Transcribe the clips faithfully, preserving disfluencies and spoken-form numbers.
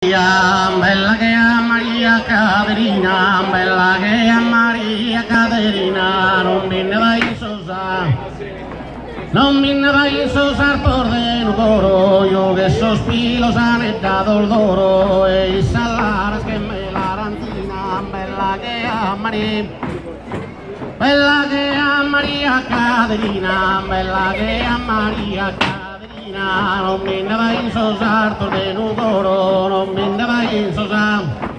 Bella che a Maria Caterina, bella che a Maria Caterina, non mi ne vai in sosa, non mi ne vai in sosa por de un coro, io che sospiro sanetta d'ordoro e i salares che me la rantina, bella che a Maria, bella che a Maria Caterina, bella che a Maria Caterina. Non mi ne vai in sosar, torne un coro, non mi ne vai in sosar.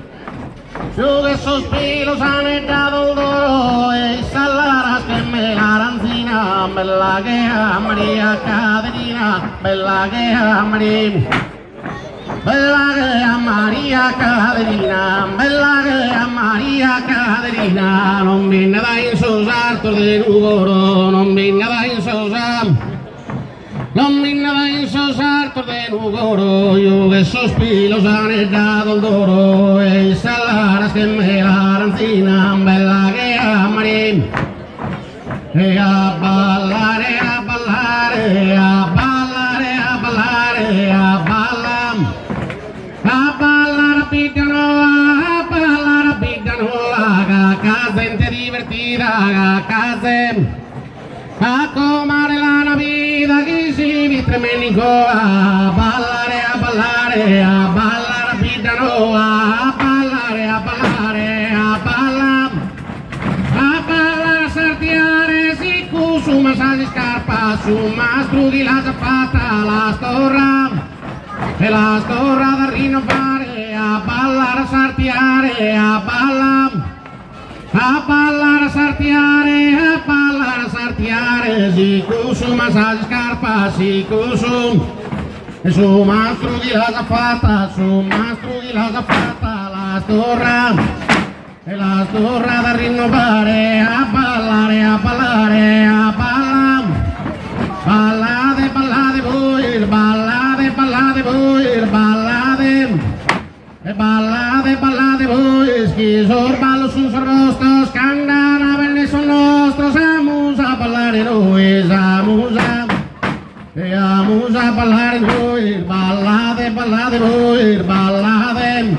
Io che sospiro sanetta d'ordoro e i salares che me la ranzina, bella che a Maria Caterina, bella che a Maria, bella che a Maria Caterina, bella che a Maria Caterina, non mi ne vai in sosar, torne un coro, non mi ne vai in sosar. Non mi ne vai in sosar de un coro, io che sospiro sanetta d'ordoro e i salares che me la ranzina, bella che a Maria. E a ballare, a ballare, a ballare, a ballare, a ballare, a ballare a piccano, a ballare a piccano, a casa gente divertita, a casa. A comare la vita che si vi tremenico, a ballare, a ballare, a ballare a piccano, a ballare, a ballare, a ballare, a ballare a sartiare, si su massaggi scarpa, su mastro di la zappata, la storra, e la storra da rinnovare, a ballare a sartiare, a ballare, a ballare a sartiare, a ballare a sartiare, si su massaggi scarpa, si su, e su mastro di la zappata, su mastro di la zappata, la storra, e la storra da rinnovare, a ballare, a ballare, a ballare, ballate, ballate voi, ballate, ballate voi, ballate, e ballate, ballate voi, schizor ballo sul sorrosto, scandana venne sul nostro, siamo a ballare noi, siamo a, e siamo a ballare noi, ballate, ballate voi, ballate.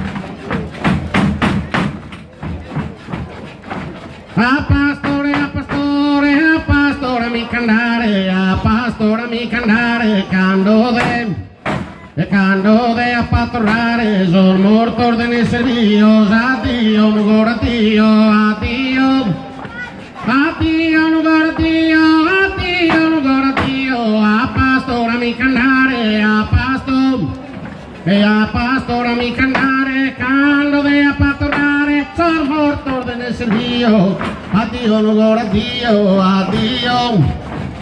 A pastore, a pastore, a pastore mi candare, a pastore mi candare, cando de, e cando de a pastorare, sono morto de ne servios, addio, ancora addio, addio, addio, ancora addio, addio, ancora addio, a pastore mi candare, a pastore, e a pastore mi candare, cando de a pastorare, sono morto de ne servios, addio, ancora addio, addio.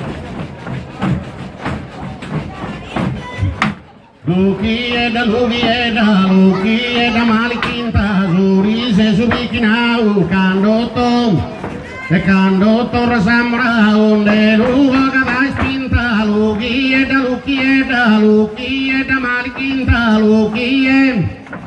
Lukieda, lukieda, lukieda malikinta, zuri se subikinau, kandoto, e kandoto rasamra, onde luga kada ispinta, lukieda, lukieda, lukieda malikinta, lukieda.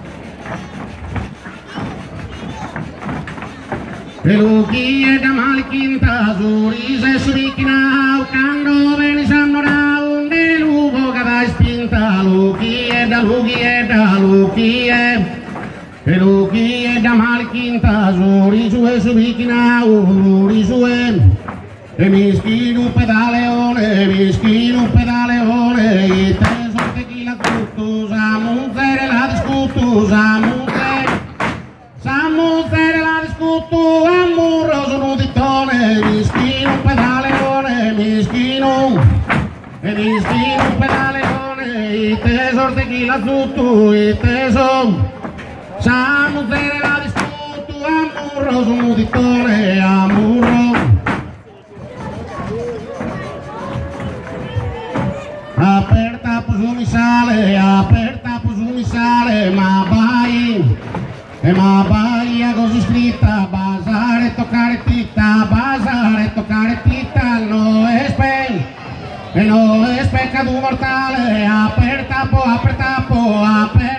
Lukieda malikinta, zuri se subikinau, kando benisamra, onde luga kada ispinta, lukieda, lukieda, lukieda, lukieda malikinta, zuri sue subikinau, zuri sue, e mischino pedaleone, mischino pedaleone, i te sorte chi la tutto, samunzere la discutto, samunzere, samunzere la discutto, amurro sono dittone, mischino pedaleone, mischino, e mischino pedaleone, i te sorte chi la tutto, i te son, samunzere la discutto, amurro sono dittone, amurro. Aperta po su mi sale, aperta po su mi sale, ma vai, e ma vai a così scritta, basare, toccare titta, basare, toccare titta, no es pe, e no es peccato mortale, aperta po, aperta po, aperta.